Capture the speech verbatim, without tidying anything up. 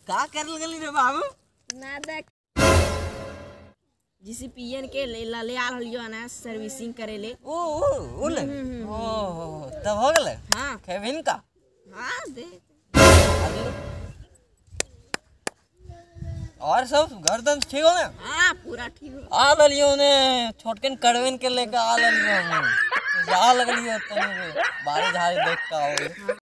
का कर लगली रे बाबू ना देख जिसे पियन के ले ला ले आल हलियो ना सर्विसिंग करे ले। ओ ओ ओले ओ तब हो गले। हां केविन का हां दे और सब गर्दन ठीक हो ना? हां पूरा ठीक हो। आ ललियो ने छोटकन कड़वेन के लेके आ ललियो जा लगलियो तने बारे झारे देख का आओ।